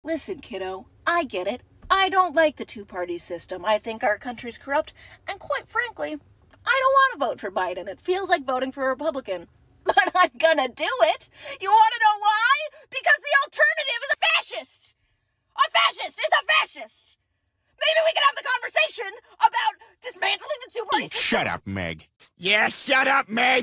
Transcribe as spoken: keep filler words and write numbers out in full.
Listen, kiddo, I get it. I don't like the two-party system. I think our country's corrupt, and quite frankly, I don't want to vote for Biden. It feels like voting for a Republican. But I'm gonna do it! You want to know why? Because the alternative is a fascist! A fascist is a fascist! Maybe we can have the conversation about dismantling the two-party system. Shut up, Meg. Yeah, shut up, Meg!